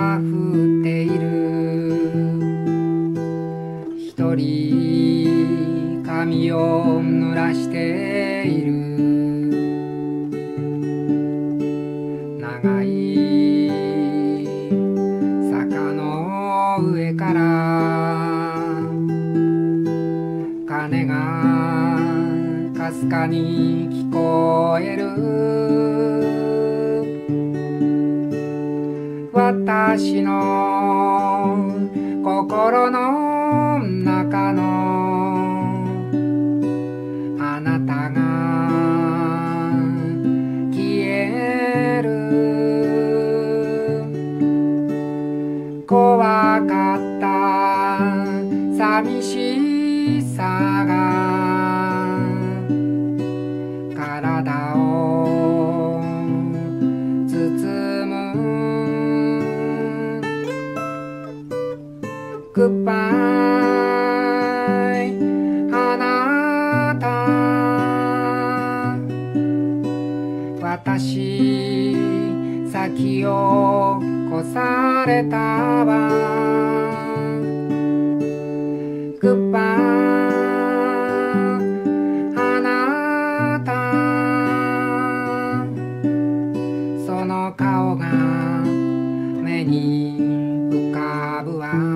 が降っている。一人髪を濡らしている。長い坂の上から鐘がかすかに聞こえる。私の心の中のあなたが消える。怖かった寂しさが体を包む。Goodbye あなた、私先を越されたわ。 Goodbye あなた、その顔が目に浮かぶわ。